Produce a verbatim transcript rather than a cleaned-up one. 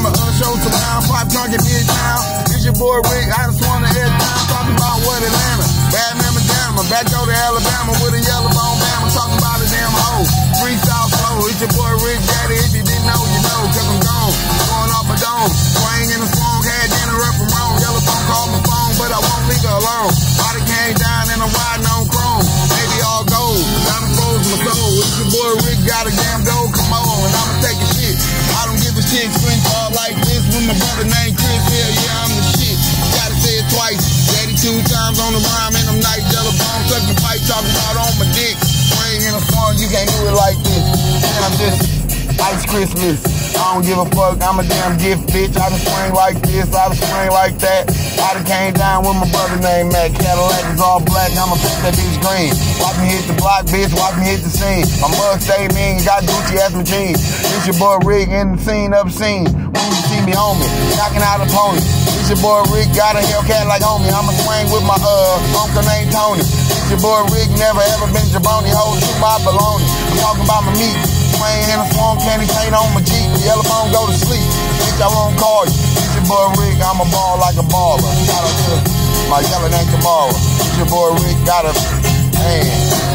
I'ma uh, show some round, pop trunk in midtown. It's your boy Rick, I just wanna head down, talking about what Atlanta. Bad mamma jamma, back door to Alabama with a yellow bone bama, talking about a damn hoe. Freestyle flow, it's your boy Rick Daddy. If you didn't know, you know, cause I'm gone. Going off a dome, swing in a swamp, had dinner up from Rome. Yellow phone called my phone, but I won't leave her alone. Body came down and I'm riding on chrome. Baby all gold, down the froze my soul. It's your boy Rick, got a damn gold, come on, and I'ma take a shit. I don't give a shit, screen ball like this when my brother named Chris. Hell yeah, I'm the shit. Gotta say it twice. Daddy two times on the rhyme and I'm nice. Yellow bone, sucking pipe, talking about on my dick. Swing in a song, you can't do it like this. And I'm just Ice Christmas. I don't give a fuck, I'm a damn gift, bitch. I done swing like this, I done swing like that. I done came down with my brother named Matt. Cadillac is all black, I'ma put that bitch green. Watch me hit the block, bitch, watch me hit the scene. My mug stay mean, got Gucci as my jeans. It's your boy Rick in the scene, obscene. When you see me on me, knocking out a pony. It's your boy Rick, got a Hellcat like homie. I'ma swing with my uh uncle named Tony. It's your boy Rick, never ever been jabroni. Hold to my baloney. I'm talking about my meat. Swing in a swamp, candy paint on my Jeep. The yellow bone go to sleep. Bitch, I won't call you. It's your boy Rick, I'm a ball like a baller. Shout out to my yellow name tomorrow. It's your boy Rick, got a man.